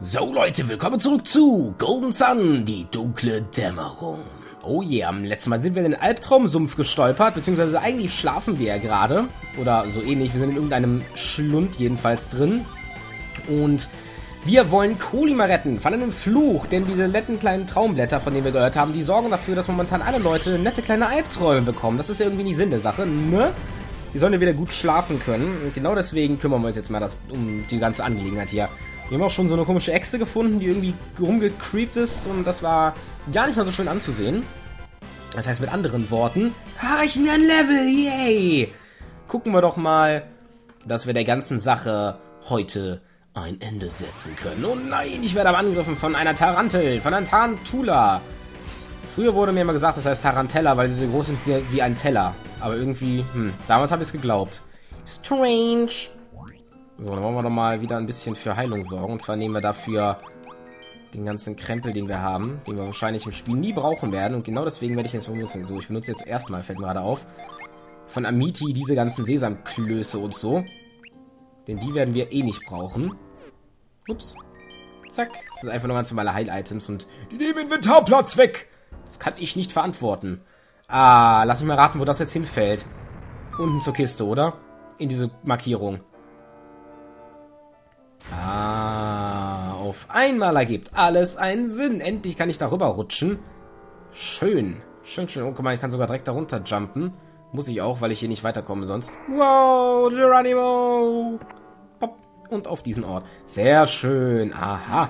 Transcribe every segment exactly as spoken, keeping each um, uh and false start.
So Leute, willkommen zurück zu Golden Sun, die dunkle Dämmerung. Oh yeah, am letzten Mal sind wir in den Albtraumsumpf gestolpert, beziehungsweise eigentlich schlafen wir ja gerade. Oder so ähnlich, wir sind in irgendeinem Schlund jedenfalls drin. Und wir wollen Kolima retten von einem Fluch, denn diese netten kleinen Traumblätter, von denen wir gehört haben, die sorgen dafür, dass momentan alle Leute nette kleine Albträume bekommen. Das ist ja irgendwie nicht Sinn der Sache, ne? Die sollen ja wieder gut schlafen können. Und genau deswegen kümmern wir uns jetzt mal das, um die ganze Angelegenheit hier. Wir haben auch schon so eine komische Echse gefunden, die irgendwie rumgecreept ist. Und das war gar nicht mal so schön anzusehen. Das heißt mit anderen Worten, erreichen wir ein Level, yay! Gucken wir doch mal, dass wir der ganzen Sache heute ein Ende setzen können. Oh nein, ich werde angegriffen von einer Tarantel, von einer Tarantula. Früher wurde mir immer gesagt, das heißt Tarantella, weil sie so groß sind wie ein Teller. Aber irgendwie, hm, damals habe ich es geglaubt. Strange. So, dann wollen wir doch mal wieder ein bisschen für Heilung sorgen. Und zwar nehmen wir dafür den ganzen Krempel, den wir haben, den wir wahrscheinlich im Spiel nie brauchen werden. Und genau deswegen werde ich jetzt benutzen. So, ich benutze jetzt erstmal, fällt mir gerade auf, von Amiti diese ganzen Sesamklöße und so. Denn die werden wir eh nicht brauchen. Ups. Zack. Das sind einfach nur ganz normale Heil-Items und die nehmen Inventarplatz weg. Das kann ich nicht verantworten. Ah, lass mich mal raten, wo das jetzt hinfällt. Unten zur Kiste, oder? In diese Markierung. Ah, auf einmal ergibt alles einen Sinn. Endlich kann ich darüber rutschen. Schön. Schön, schön. Oh, guck mal, ich kann sogar direkt darunter jumpen. Muss ich auch, weil ich hier nicht weiterkomme sonst. Wow, Geronimo. Pop. Und auf diesen Ort. Sehr schön. Aha.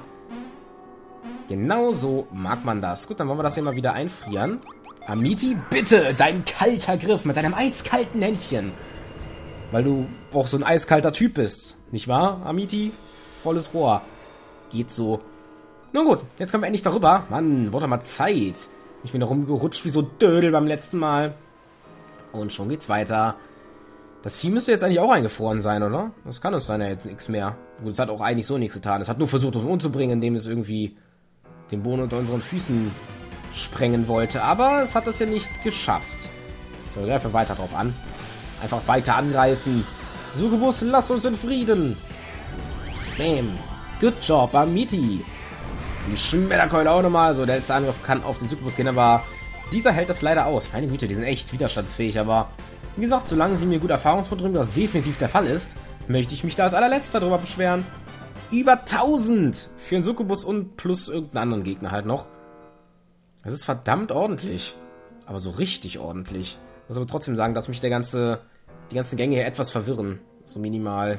Genau so mag man das. Gut, dann wollen wir das hier mal wieder einfrieren. Amiti, bitte, dein kalter Griff mit deinem eiskalten Händchen. Weil du auch so ein eiskalter Typ bist. Nicht wahr, Amiti? Volles Rohr. Geht so. Nun gut, jetzt kommen wir endlich darüber. Mann, wurde mal Zeit. Ich bin da rumgerutscht wie so Dödel beim letzten Mal. Und schon geht's weiter. Das Vieh müsste jetzt eigentlich auch eingefroren sein, oder? Das kann uns dann ja jetzt nichts mehr. Gut, es hat auch eigentlich so nichts getan. Es hat nur versucht, uns umzubringen, indem es irgendwie den Boden unter unseren Füßen sprengen wollte. Aber es hat das ja nicht geschafft. So, wir greifen weiter drauf an. Einfach weiter angreifen. Succubus, lass uns in Frieden. Bam. Good job, Amiti. Die Schmetterkeule auch nochmal. So, der letzte Angriff kann auf den Succubus gehen, aber dieser hält das leider aus. Meine Güte, die sind echt widerstandsfähig, aber wie gesagt, solange sie mir gut Erfahrungspunkte bringen, was definitiv der Fall ist, möchte ich mich da als allerletzter drüber beschweren. Über tausend für einen Succubus und plus irgendeinen anderen Gegner halt noch. Das ist verdammt ordentlich. Aber so richtig ordentlich. Ich muss aber trotzdem sagen, dass mich der ganze, die ganzen Gänge hier etwas verwirren. So minimal.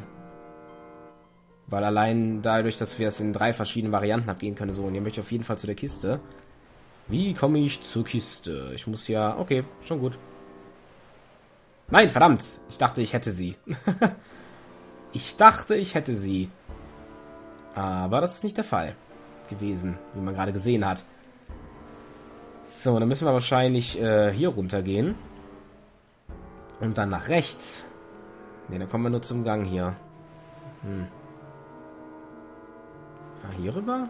Weil allein dadurch, dass wir es in drei verschiedenen Varianten abgehen können, so, und hier möchte ich auf jeden Fall zu der Kiste. Wie komme ich zur Kiste? Ich muss ja... Okay, schon gut. Nein, verdammt! Ich dachte, ich hätte sie. Ich dachte, ich hätte sie. Aber das ist nicht der Fall gewesen, wie man gerade gesehen hat. So, dann müssen wir wahrscheinlich äh, hier runtergehen. Und dann nach rechts. Ne, dann kommen wir nur zum Gang hier. Hm. Ah, hier rüber?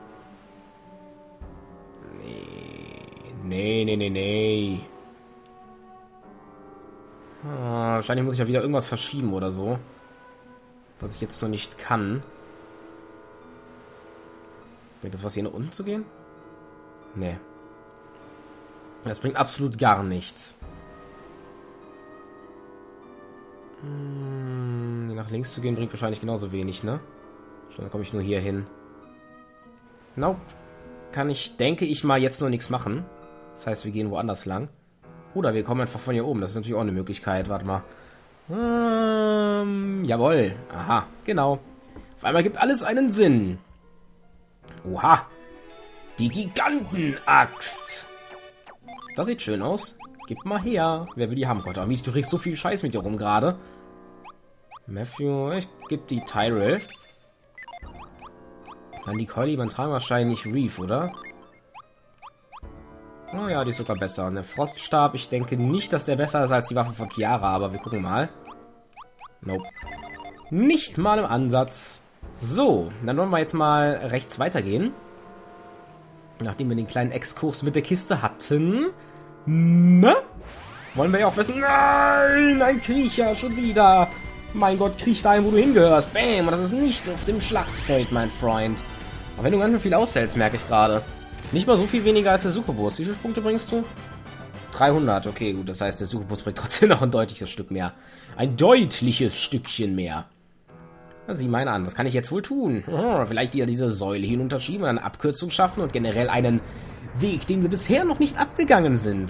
Nee. Nee, nee, nee, nee. Ah, wahrscheinlich muss ich ja wieder irgendwas verschieben oder so. Was ich jetzt noch nicht kann. Bringt das was, hier nach unten zu gehen? Nee. Das bringt absolut gar nichts. Hm, nach links zu gehen bringt wahrscheinlich genauso wenig, ne? Dann komme ich nur hier hin. Nope. Kann ich, denke ich mal, jetzt nur nichts machen. Das heißt, wir gehen woanders lang. Oder wir kommen einfach von hier oben. Das ist natürlich auch eine Möglichkeit. Warte mal. Ähm, jawohl. Aha, genau. Auf einmal gibt alles einen Sinn. Oha. Die Gigantenaxt. Das sieht schön aus. Gib mal her. Wer will die haben? Gott, Amis, du kriegst so viel Scheiß mit dir rum gerade. Matthew, ich gebe die Tyrell. Dann die Keule übertragen wahrscheinlich Reef, oder? Oh ja, die ist sogar besser. Und der Froststab, ich denke nicht, dass der besser ist als die Waffe von Chiara, aber wir gucken mal. Nope. Nicht mal im Ansatz. So, dann wollen wir jetzt mal rechts weitergehen. Nachdem wir den kleinen Exkurs mit der Kiste hatten. Ne? Wollen wir ja auch wissen. Nein, ein Kriecher, schon wieder. Mein Gott, kriech dahin, wo du hingehörst. Bam, und das ist nicht auf dem Schlachtfeld, mein Freund. Aber wenn du ganz schön viel aushältst, merke ich gerade. Nicht mal so viel weniger als der Succubus. Wie viele Punkte bringst du? dreihundert. Okay, gut. Das heißt, der Succubus bringt trotzdem noch ein deutliches Stück mehr. Ein deutliches Stückchen mehr. Na, sieh mal an. Was kann ich jetzt wohl tun? Oh, vielleicht hier diese Säule hinunterschieben und eine Abkürzung schaffen und generell einen Weg, den wir bisher noch nicht abgegangen sind.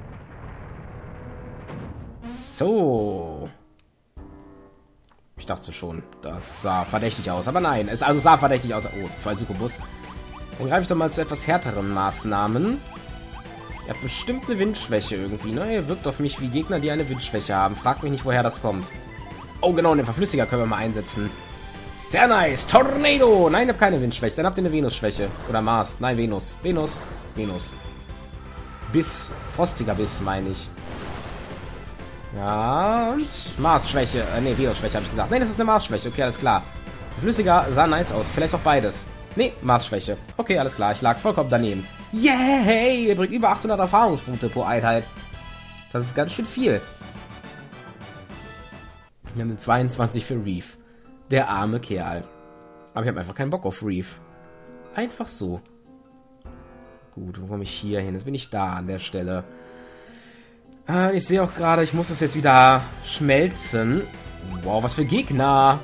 So. Ich dachte schon, das sah verdächtig aus. Aber nein, es also sah verdächtig aus. Oh, zwei Succubus. Dann greife ich doch mal zu etwas härteren Maßnahmen. Ihr habt bestimmt eine Windschwäche irgendwie, ne? Ihr wirkt auf mich wie Gegner, die eine Windschwäche haben. Fragt mich nicht, woher das kommt. Oh, genau, den Verflüssiger können wir mal einsetzen. Sehr nice. Tornado. Nein, ihr habt keine Windschwäche. Dann habt ihr eine Venus-Schwäche. Oder Mars. Nein, Venus. Venus. Venus. Biss. Frostiger Biss, meine ich. Ja, und Mars-Schwäche. Äh, ne, Venus-Schwäche habe ich gesagt. Nein, das ist eine Mars-Schwäche. Okay, alles klar. Flüssiger sah nice aus. Vielleicht auch beides. Ne, Mars-Schwäche. Okay, alles klar. Ich lag vollkommen daneben. Yay! Ihr bringt über achthundert Erfahrungspunkte pro Einheit. Das ist ganz schön viel. Wir haben eine zweiundzwanzig für Reef. Der arme Kerl. Aber ich habe einfach keinen Bock auf Reef. Einfach so. Gut, wo komme ich hier hin? Jetzt bin ich da an der Stelle. Ah, ich sehe auch gerade, ich muss das jetzt wieder schmelzen. Wow, was für Gegner.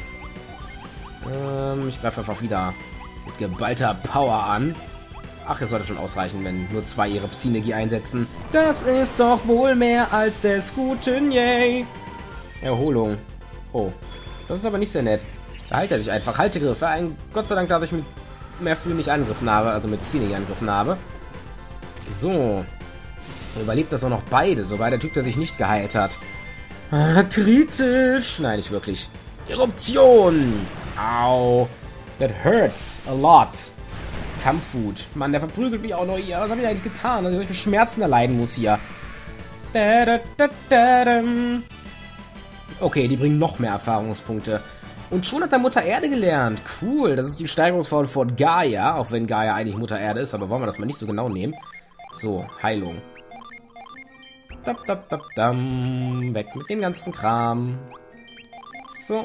Ähm, ich greife einfach wieder mit geballter Power an. Ach, es sollte schon ausreichen, wenn nur zwei ihre Psy-Energie einsetzen. Das ist doch wohl mehr als des Guten, yay. Erholung. Oh, das ist aber nicht sehr nett. Da halte ich einfach. Haltegriff. Ein Gott sei Dank, dass ich mit mehr Flügel nicht angegriffen habe, also mit Psy-Energie angegriffen habe. So. Überlebt das auch noch beide, sogar der Typ, der sich nicht geheilt hat. Ah, kritisch. Nein, nicht wirklich. Eruption. Au. That hurts a lot. Kampffood. Mann, der verprügelt mich auch noch hier. Was habe ich eigentlich getan, dass ich solche Schmerzen erleiden muss hier? Okay, die bringen noch mehr Erfahrungspunkte. Und schon hat er Mutter Erde gelernt. Cool, das ist die Steigerungsform von Gaia. Auch wenn Gaia eigentlich Mutter Erde ist, aber wollen wir das mal nicht so genau nehmen. So, Heilung. Dap, dap, dap, dam. Weg mit dem ganzen Kram. So.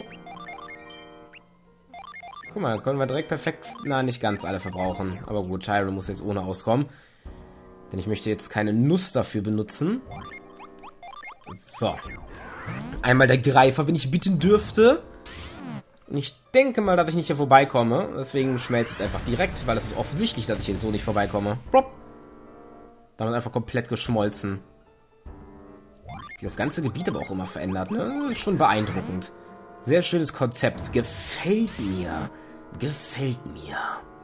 Guck mal, können wir direkt perfekt... Na, nicht ganz alle verbrauchen. Aber gut, Tyro muss jetzt ohne auskommen. Denn ich möchte jetzt keine Nuss dafür benutzen. So. Einmal der Greifer, wenn ich bitten dürfte. Und ich denke mal, dass ich nicht hier vorbeikomme. Deswegen schmelzt es einfach direkt, weil es ist offensichtlich, dass ich hier so nicht vorbeikomme. Plop. Damit einfach komplett geschmolzen. Wie das ganze Gebiet aber auch immer verändert, ne? Schon beeindruckend. Sehr schönes Konzept. Gefällt mir. Gefällt mir.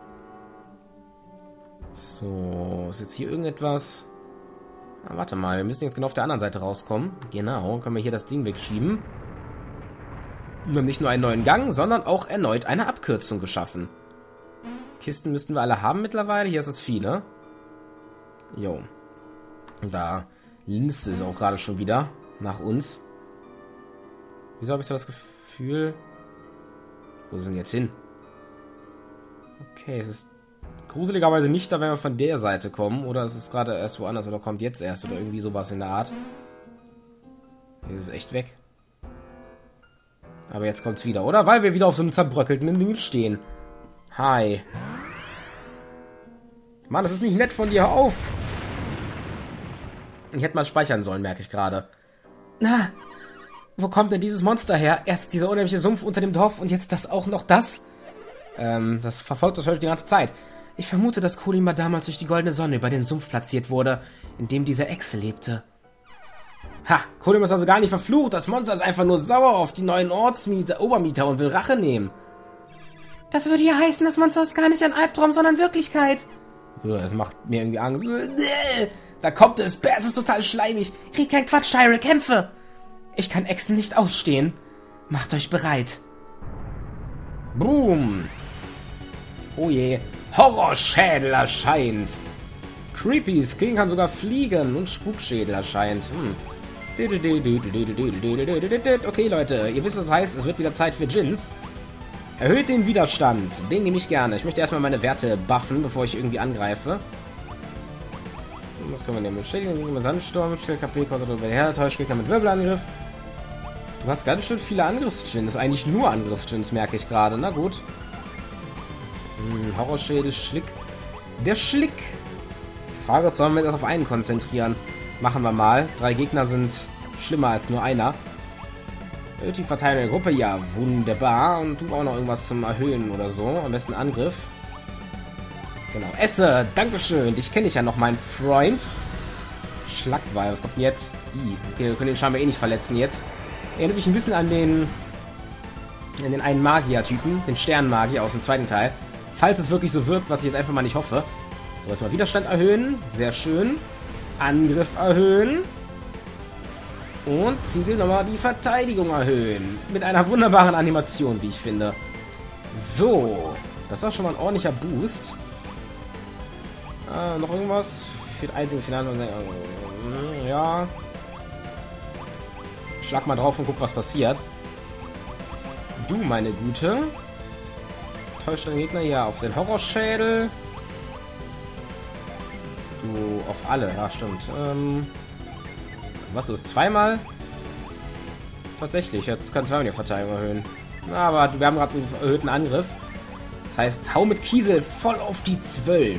So, ist jetzt hier irgendetwas... Ah, warte mal, wir müssen jetzt genau auf der anderen Seite rauskommen. Genau, können wir hier das Ding wegschieben. Wir haben nicht nur einen neuen Gang, sondern auch erneut eine Abkürzung geschaffen. Kisten müssten wir alle haben mittlerweile. Hier ist das Vieh, ne? Jo. Da linst es auch gerade schon wieder nach uns. Wieso habe ich so das Gefühl... Wo sind wir jetzt hin? Okay, es ist gruseligerweise nicht da, wenn wir von der Seite kommen. Oder es ist gerade erst woanders oder kommt jetzt erst oder irgendwie sowas in der Art. Hier ist es echt weg. Aber jetzt kommt es wieder, oder? Weil wir wieder auf so einem zerbröckelten Ding stehen. Hi. Mann, das ist nicht nett von dir. Hör auf! Ich hätte mal speichern sollen, merke ich gerade. Na, wo kommt denn dieses Monster her? Erst dieser unheimliche Sumpf unter dem Dorf und jetzt das auch noch das? Ähm, das verfolgt uns heute die ganze Zeit. Ich vermute, dass Kolyma damals durch die goldene Sonne über den Sumpf platziert wurde, in dem diese Echse lebte. Ha, Kolyma ist also gar nicht verflucht. Das Monster ist einfach nur sauer auf die neuen Ortsmieter, Obermieter und will Rache nehmen. Das würde ja heißen, das Monster ist gar nicht ein Albtraum, sondern Wirklichkeit. Ja, das macht mir irgendwie Angst. Da kommt es. Es ist total schleimig. Red kein Quatsch, Tyrell. Kämpfe. Ich kann Echsen nicht ausstehen. Macht euch bereit. Boom. Oh je. Horrorschädel erscheint. Creepy Skin kann sogar fliegen und Spukschädel erscheint. Hm. Okay, Leute, ihr wisst, was das heißt. Es wird wieder Zeit für Djinns. Erhöht den Widerstand. Den nehme ich gerne. Ich möchte erstmal meine Werte buffen, bevor ich irgendwie angreife. Was können wir nehmen? Schädigung, Sandsturm, Schwert K P, kostet über der Täuschkicker mit Wirbelangriff. Du hast ganz schön viele Angriffsdjinns. Das ist eigentlich nur Angriffsdjinns, merke ich gerade. Na gut. Hm, Horrorschädel, Schlick. Der Schlick. Die Frage ist, sollen wir das auf einen konzentrieren? Machen wir mal. Drei Gegner sind schlimmer als nur einer. Die Verteidigung der Gruppe, ja, wunderbar. Und du auch noch irgendwas zum Erhöhen oder so. Am besten Angriff. Genau. Esse, dankeschön. Dich kenne ich ja noch, mein Freund. Schlagweil, was kommt denn jetzt? I, okay, wir können den scheinbar eh nicht verletzen jetzt. Erinnert mich ein bisschen an den an den einen Magier-Typen, den Sternenmagier aus dem zweiten Teil. Falls es wirklich so wirkt, was ich jetzt einfach mal nicht hoffe. So, erstmal Widerstand erhöhen. Sehr schön. Angriff erhöhen. Und Ziegel nochmal die Verteidigung erhöhen. Mit einer wunderbaren Animation, wie ich finde. So. Das war schon mal ein ordentlicher Boost. Ah, noch irgendwas? Für das einzige Finale. Ja. Schlag mal drauf und guck, was passiert. Du, meine Gute. Täuscht den Gegner hier auf den Horrorschädel. Du auf alle. Ja, stimmt. Ähm, was ist zweimal? Tatsächlich, jetzt kann zweimal die Verteidigung erhöhen. Aber wir haben gerade einen erhöhten Angriff. Das heißt, hau mit Kiesel voll auf die zwölf.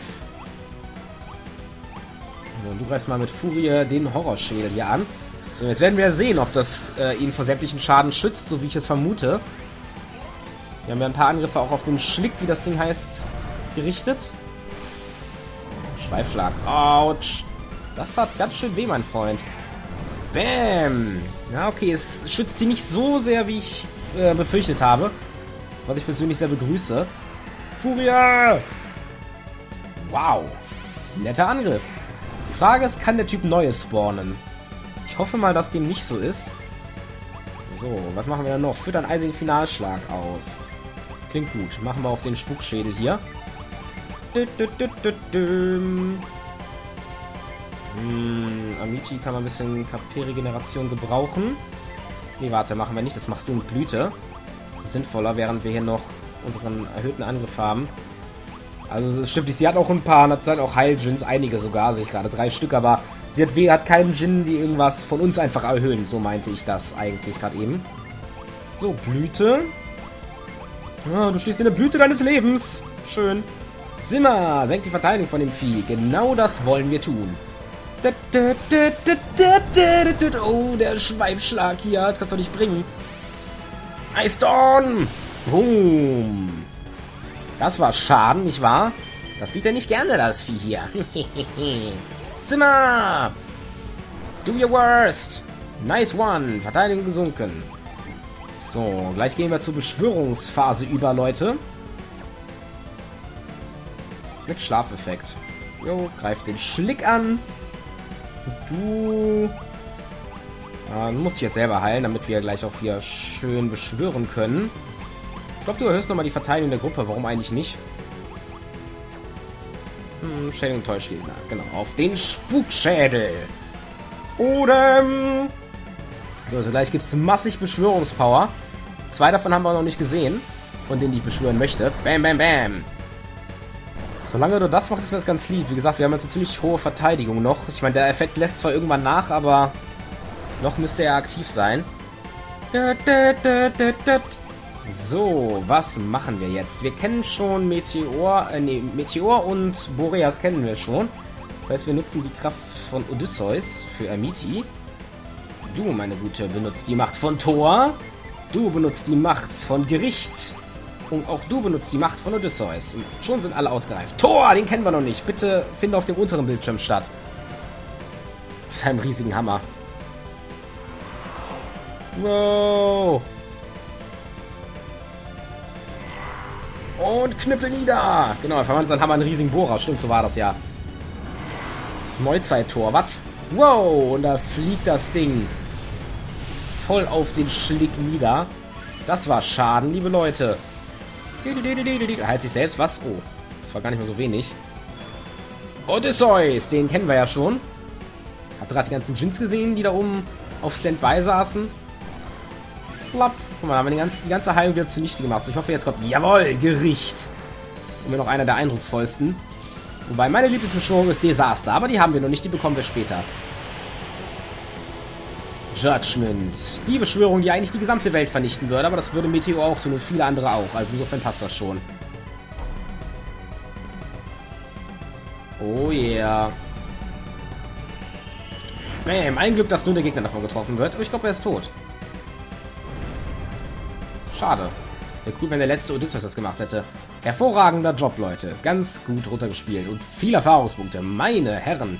Und du greifst mal mit Furie den Horrorschädel hier an. So, jetzt werden wir sehen, ob das äh, ihn vor sämtlichen Schaden schützt, so wie ich es vermute. Wir haben ja ein paar Angriffe auch auf den Schlick, wie das Ding heißt, gerichtet. Schweifschlag. Autsch. Das tat ganz schön weh, mein Freund. Bäm. Ja, okay, es schützt sie nicht so sehr, wie ich äh, befürchtet habe. Was ich persönlich sehr begrüße. Furia! Wow. Netter Angriff. Die Frage ist, kann der Typ Neues spawnen? Ich hoffe mal, dass dem nicht so ist. So, was machen wir dann noch? Führt einen eisigen Finalschlag aus. Klingt gut. Machen wir auf den Spukschädel hier. Hm, Amici kann man ein bisschen K P-Regeneration gebrauchen. Nee, warte, machen wir nicht. Das machst du mit Blüte. Das ist sinnvoller, während wir hier noch unseren erhöhten Angriff haben. Also, es stimmt. Sie hat auch ein paar, hat dann auch Heil-Djinns, einige sogar, sehe ich gerade, drei Stück, aber sie hat, hat keinen Djinn, die irgendwas von uns einfach erhöhen. So meinte ich das eigentlich gerade eben. So, Blüte. Ah, du stehst in der Blüte deines Lebens. Schön. Simmer, senkt die Verteidigung von dem Vieh. Genau das wollen wir tun. Oh, der Schweifschlag hier. Das kannst du nicht bringen. Ice Dawn. Boom. Das war Schaden, nicht wahr? Das sieht er nicht gerne, das Vieh hier. Simmer. Do your worst. Nice one. Verteidigung gesunken. So, gleich gehen wir zur Beschwörungsphase über, Leute. Mit Schlafeffekt. Jo, greift den Schlick an. Du... Äh, musst dich jetzt selber heilen, damit wir gleich auch wieder schön beschwören können. Ich glaube, du erhöhst nochmal die Verteidigung der Gruppe. Warum eigentlich nicht? Hm, Schädel und Täuschgegner. Genau, auf den Spukschädel. Oder... So, also gleich gibt es massig Beschwörungspower. Zwei davon haben wir noch nicht gesehen. Von denen, die ich beschwören möchte. Bam, bam, bam. Solange du das machst, ist mir das ganz lieb. Wie gesagt, wir haben jetzt eine ziemlich hohe Verteidigung noch. Ich meine, der Effekt lässt zwar irgendwann nach, aber noch müsste er aktiv sein. So, was machen wir jetzt? Wir kennen schon Meteor, äh, nee, Meteor und Boreas kennen wir schon. Das heißt, wir nutzen die Kraft von Odysseus für Amiti. Du, meine Gute, benutzt die Macht von Thor. Du benutzt die Macht von Gericht. Und auch du benutzt die Macht von Odysseus. Und schon sind alle ausgereift. Thor, den kennen wir noch nicht. Bitte finde auf dem unteren Bildschirm statt. Mit seinem riesigen Hammer. Wow. Und Knüppel nieder. Genau, er verwandelt seinen Hammer in einen riesigen Bohrer. Stimmt, so war das ja. Neuzeit-Tor, was? Wow, und da fliegt das Ding voll auf den Schlick nieder. Das war Schaden, liebe Leute. Er heilt sich selbst. Was? Oh, das war gar nicht mehr so wenig. Odysseus, den kennen wir ja schon. Habt ihr gerade die ganzen Djinns gesehen, die da oben auf Standby saßen? Plapp. Guck mal, haben wir die ganze, die ganze Heilung wieder zunichte gemacht. So, ich hoffe, jetzt kommt... Jawohl, Gericht. Und mir noch einer der eindrucksvollsten. Wobei, meine Lieblingsbeschwörung ist Desaster. Aber die haben wir noch nicht, die bekommen wir später. Judgment. Die Beschwörung, die eigentlich die gesamte Welt vernichten würde. Aber das würde Meteor auch tun und viele andere auch. Also insofern passt das schon. Oh yeah. Bam, ein Glück, dass nur der Gegner davon getroffen wird. Aber ich glaube, er ist tot. Schade. Wäre cool, wenn der letzte Odysseus das gemacht hätte. Hervorragender Job, Leute. Ganz gut runtergespielt. Und viele Erfahrungspunkte. Meine Herren.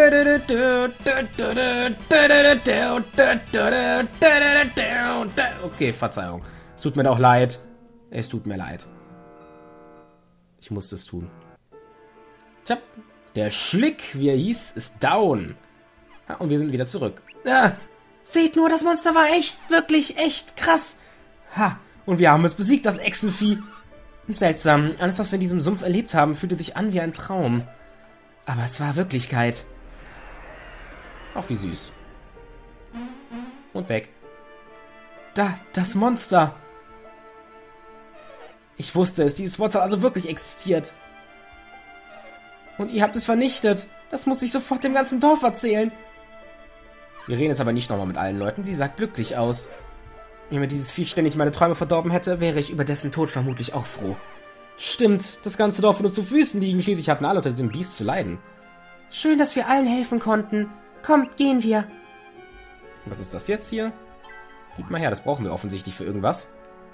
Okay, Verzeihung. Es tut mir doch leid. Es tut mir leid. Ich musste es tun. Tja, der Schlick, wie er hieß, ist down. Ja, und wir sind wieder zurück. Ah, seht nur, das Monster war echt, wirklich, echt krass. Ha, und wir haben es besiegt, das Echsenvieh. Seltsam, alles, was wir in diesem Sumpf erlebt haben, fühlte sich an wie ein Traum. Aber es war Wirklichkeit. Auch wie süß. Und weg. Da, das Monster. Ich wusste es, dieses Monster hat also wirklich existiert. Und ihr habt es vernichtet. Das muss ich sofort dem ganzen Dorf erzählen. Wir reden jetzt aber nicht nochmal mit allen Leuten. Sie sah glücklich aus. Wenn mir dieses Vieh ständig meine Träume verdorben hätte, wäre ich über dessen Tod vermutlich auch froh. Stimmt, das ganze Dorf würde uns zu Füßen liegen. Schließlich hatten alle unter diesem Biest zu leiden. Schön, dass wir allen helfen konnten. Kommt, gehen wir. Was ist das jetzt hier? Gib mal her, das brauchen wir offensichtlich für irgendwas.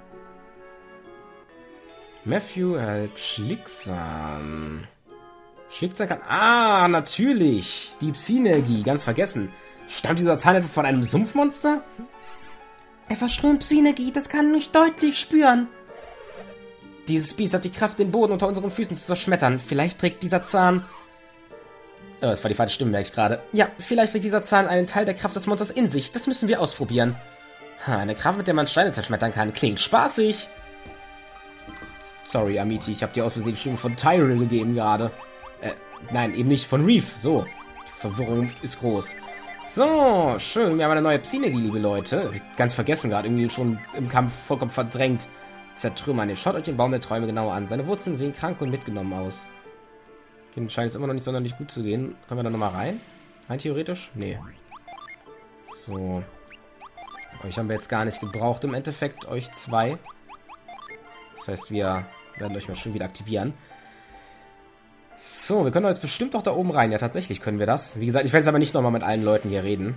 Matthew erhält Schlicksam. Schlicksam kann... Ah, natürlich. Die Psy-Energie, ganz vergessen. Stammt dieser Zahn etwa von einem Sumpfmonster? Er verströmt Psy-Energie, das kann ich deutlich spüren. Dieses Biest hat die Kraft, den Boden unter unseren Füßen zu zerschmettern. Vielleicht trägt dieser Zahn... Oh, das war die falsche Stimme, merke ich gerade. Ja, vielleicht trägt dieser Zahn einen Teil der Kraft des Monsters in sich. Das müssen wir ausprobieren. Ha, eine Kraft, mit der man Steine zerschmettern kann. Klingt spaßig. Sorry, Amity, ich habe dir aus Versehen die Stimme von Tyrell gegeben gerade. Äh, nein, eben nicht von Reef. So, die Verwirrung ist groß. So, schön. Wir haben eine neue Psy-Energie, liebe Leute. Ganz vergessen gerade, irgendwie schon im Kampf vollkommen verdrängt. Zertrümmern. Ihr schaut euch den Baum der Träume genauer an. Seine Wurzeln sehen krank und mitgenommen aus. Den scheint es immer noch nicht sonderlich gut zu gehen. Können wir da nochmal rein? Rein theoretisch? Nee. So. Euch haben wir jetzt gar nicht gebraucht im Endeffekt, euch zwei. Das heißt, wir werden euch mal schön wieder aktivieren. So, wir können jetzt bestimmt auch da oben rein. Ja, tatsächlich können wir das. Wie gesagt, ich werde jetzt aber nicht nochmal mit allen Leuten hier reden.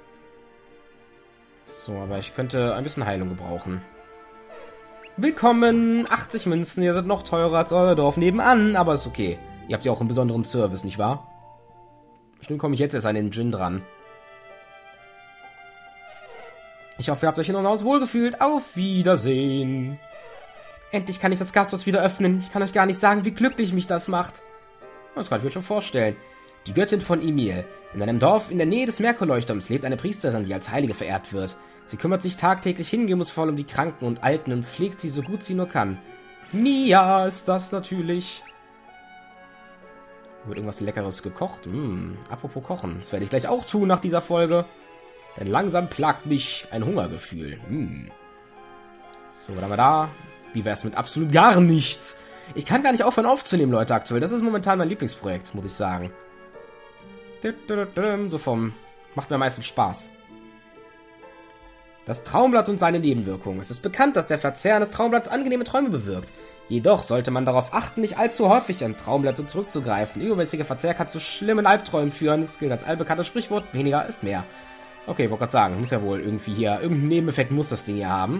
So, aber ich könnte ein bisschen Heilung gebrauchen. Willkommen! achtzig Münzen, ihr seid noch teurer als euer Dorf nebenan, aber ist okay. Ihr habt ja auch einen besonderen Service, nicht wahr? Bestimmt komme ich jetzt erst an den Djinn dran. Ich hoffe, ihr habt euch in eurem Haus wohlgefühlt. Auf Wiedersehen! Endlich kann ich das Gasthaus wieder öffnen. Ich kann euch gar nicht sagen, wie glücklich mich das macht. Das kann ich mir schon vorstellen. Die Göttin von Emil. In einem Dorf in der Nähe des Merkurleuchtturms lebt eine Priesterin, die als Heilige verehrt wird. Sie kümmert sich tagtäglich hingebungsvoll um die Kranken und Alten und pflegt sie so gut sie nur kann. Mia ist das natürlich. Wird irgendwas Leckeres gekocht? Hm, apropos Kochen. Das werde ich gleich auch tun nach dieser Folge. Denn langsam plagt mich ein Hungergefühl. Hm. So, was haben wir da? Wie wäre es mit absolut gar nichts? Ich kann gar nicht aufhören aufzunehmen, Leute, aktuell. Das ist momentan mein Lieblingsprojekt, muss ich sagen. So vom... Macht mir am meisten Spaß. Das Traumblatt und seine Nebenwirkungen. Es ist bekannt, dass der Verzehr eines Traumblatts angenehme Träume bewirkt. Jedoch sollte man darauf achten, nicht allzu häufig an Traumblätter zurückzugreifen. Übermäßiger Verzehr kann zu schlimmen Albträumen führen. Das gilt als allbekanntes Sprichwort. Weniger ist mehr. Okay, ich wollte gerade sagen, muss ja wohl irgendwie hier... Irgendein Nebeneffekt muss das Ding hier haben.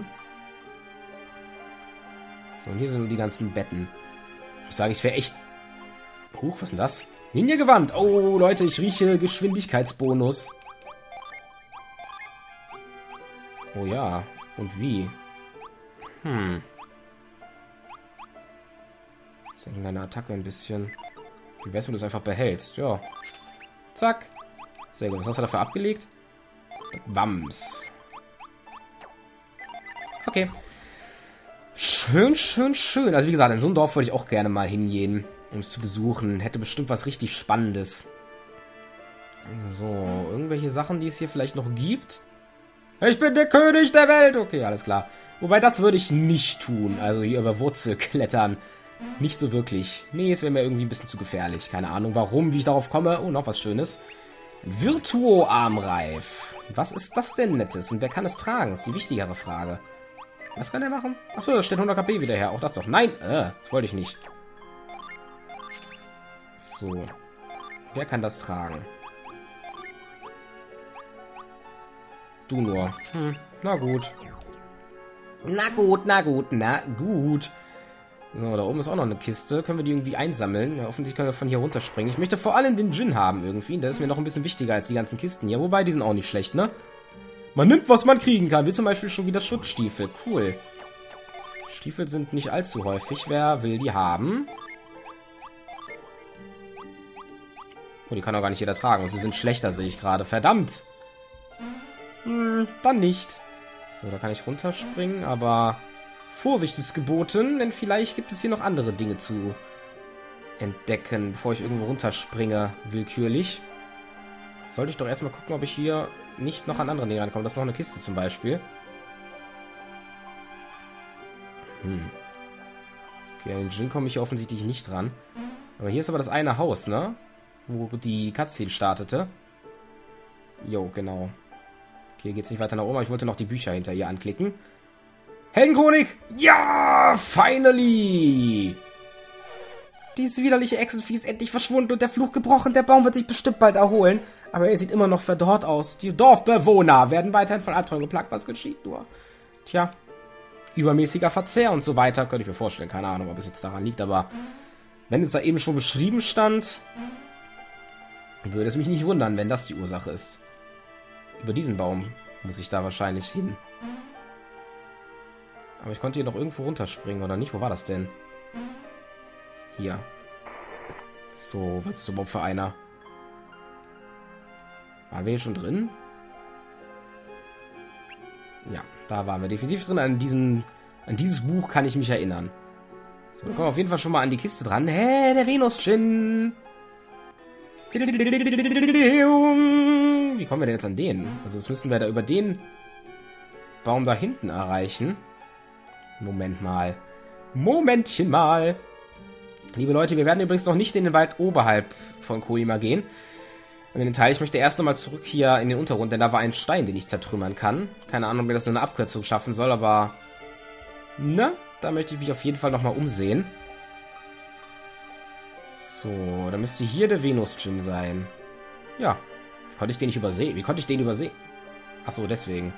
Und hier sind nur die ganzen Betten. Ich muss sagen, ich wäre echt... Huch, was ist denn das? Ninja-Gewand. Oh, Leute, ich rieche Geschwindigkeitsbonus. Oh ja. Und wie? Hm. Senken deine Attacke ein bisschen. Wie wär's, wenn du es einfach behältst? Ja. Zack. Sehr gut. Was hast du dafür abgelegt? Wams. Okay. Schön, schön, schön. Also wie gesagt, in so einem Dorf würde ich auch gerne mal hingehen, um es zu besuchen. Hätte bestimmt was richtig Spannendes. So, irgendwelche Sachen, die es hier vielleicht noch gibt. Ich bin der König der Welt. Okay, alles klar. Wobei, das würde ich nicht tun. Also hier über Wurzel klettern. Nicht so wirklich. Nee, es wäre mir irgendwie ein bisschen zu gefährlich. Keine Ahnung warum, wie ich darauf komme. Oh, noch was Schönes. Virtuo-Armreif. Was ist das denn Nettes? Und wer kann es tragen? Das ist die wichtigere Frage. Was kann der machen? Achso, da steht hundert KP wieder her. Auch das doch. Nein, äh, das wollte ich nicht. So. Wer kann das tragen? Du nur. Hm, na gut. Na gut, na gut, na gut. So, da oben ist auch noch eine Kiste. Können wir die irgendwie einsammeln? Ja, offensichtlich können wir von hier runterspringen. Ich möchte vor allem den Djinn haben irgendwie. Der ist mir noch ein bisschen wichtiger als die ganzen Kisten hier. Wobei, die sind auch nicht schlecht, ne? Man nimmt, was man kriegen kann. Wie zum Beispiel schon wieder Schutzstiefel. Cool. Stiefel sind nicht allzu häufig. Wer will die haben? Oh, die kann auch gar nicht jeder tragen. Und sie sind schlechter, sehe ich gerade. Verdammt! Hm, dann nicht. So, da kann ich runterspringen, aber Vorsicht ist geboten, denn vielleicht gibt es hier noch andere Dinge zu entdecken, bevor ich irgendwo runterspringe, willkürlich. Sollte ich doch erstmal gucken, ob ich hier nicht noch an andere Dinge rankomme. Das ist noch eine Kiste zum Beispiel. Hm. Okay, an den Djinn komme ich hier offensichtlich nicht dran. Aber hier ist aber das eine Haus, ne? Wo die Cutscene startete. Jo, genau. Okay, geht's nicht weiter nach oben, aber ich wollte noch die Bücher hinter ihr anklicken. Heldenchronik! Ja! Finally! Dieses widerliche Echsenvieh ist endlich verschwunden und der Fluch gebrochen. Der Baum wird sich bestimmt bald erholen. Aber er sieht immer noch verdorrt aus. Die Dorfbewohner werden weiterhin von Albträumen geplagt. Was geschieht nur? Tja, übermäßiger Verzehr und so weiter. Könnte ich mir vorstellen. Keine Ahnung, ob es jetzt daran liegt. Aber wenn es da eben schon beschrieben stand, würde es mich nicht wundern, wenn das die Ursache ist. Über diesen Baum muss ich da wahrscheinlich hin. Aber ich konnte hier noch irgendwo runterspringen, oder nicht? Wo war das denn? Hier. So, was ist überhaupt für einer? Waren wir hier schon drin? Ja, da waren wir definitiv drin. An, diesen, an dieses Buch kann ich mich erinnern. So, wir kommen auf jeden Fall schon mal an die Kiste dran. Hä, der Venus-Djinn! Wie kommen wir denn jetzt an den? Also das müssen wir da über den Baum da hinten erreichen. Moment mal. Momentchen mal. Liebe Leute, wir werden übrigens noch nicht in den Wald oberhalb von Koima gehen. Und in den Teil, ich möchte erst nochmal zurück hier in den Untergrund, denn da war ein Stein, den ich zertrümmern kann. Keine Ahnung, ob mir das nur eine Abkürzung schaffen soll, aber... Na, da möchte ich mich auf jeden Fall nochmal umsehen. So, da müsste hier der Venus-Djinn sein. Ja. Wie konnte ich den nicht übersehen? Wie konnte ich den übersehen? Achso, deswegen.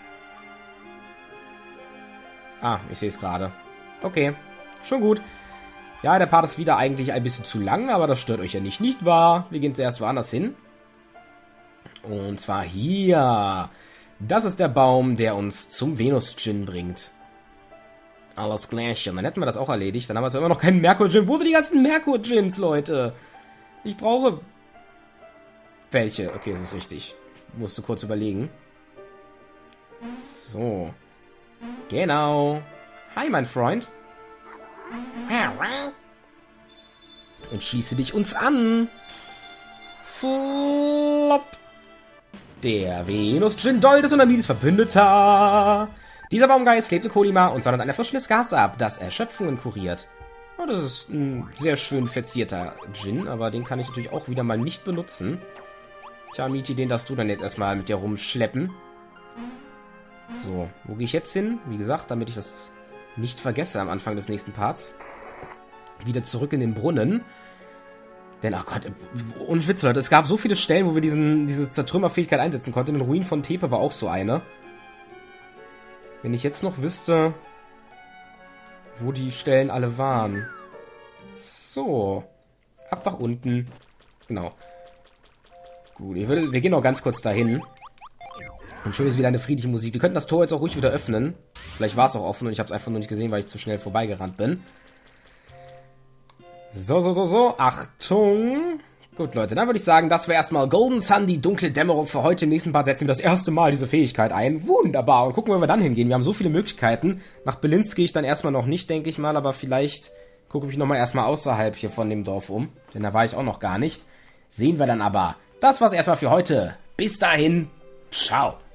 Ah, ich sehe es gerade. Okay, schon gut. Ja, der Part ist wieder eigentlich ein bisschen zu lang, aber das stört euch ja nicht, nicht wahr? Wir gehen zuerst woanders hin. Und zwar hier. Das ist der Baum, der uns zum Venus-Djinn bringt. Alles klärchen. Dann hätten wir das auch erledigt. Dann haben wir also immer noch keinen Merkur-Djinn. Wo sind die ganzen Merkur-Djinns, Leute? Ich brauche... Welche? Okay, das ist richtig. Ich musste kurz überlegen. So. Genau. Hi, mein Freund. Und schieße dich uns an. Flop. Der Venus-Djinn Doldes und Amilis Verbündeter. Dieser Baumgeist lebt in Koima und sondert ein erfrischendes Gas ab, das Erschöpfungen kuriert. Oh, das ist ein sehr schön verzierter Djinn, aber den kann ich natürlich auch wieder mal nicht benutzen. Tja, Amiti, den darfst du dann jetzt erstmal mit dir rumschleppen. So, wo gehe ich jetzt hin? Wie gesagt, damit ich das nicht vergesse am Anfang des nächsten Parts. Wieder zurück in den Brunnen. Denn, ach Gott, ohne Witz, Leute, es gab so viele Stellen, wo wir diesen, diese Zertrümmerfähigkeit einsetzen konnten. In den Ruinen von Tepe war auch so eine. Wenn ich jetzt noch wüsste, wo die Stellen alle waren. So. Ab nach unten. Genau. Gut, ich will, wir gehen noch ganz kurz dahin. Und schön ist wieder eine friedliche Musik. Wir könnten das Tor jetzt auch ruhig wieder öffnen. Vielleicht war es auch offen und ich habe es einfach nur nicht gesehen, weil ich zu schnell vorbeigerannt bin. So, so, so, so. Achtung. Gut, Leute, dann würde ich sagen, das war erstmal Golden Sun, die dunkle Dämmerung für heute. Im nächsten Part setzen wir das erste Mal diese Fähigkeit ein. Wunderbar. Und gucken, wo wir dann hingehen. Wir haben so viele Möglichkeiten. Nach Belinsk gehe ich dann erstmal noch nicht, denke ich mal. Aber vielleicht gucke ich nochmal erstmal außerhalb hier von dem Dorf um. Denn da war ich auch noch gar nicht. Sehen wir dann aber. Das war's erstmal für heute. Bis dahin. Ciao.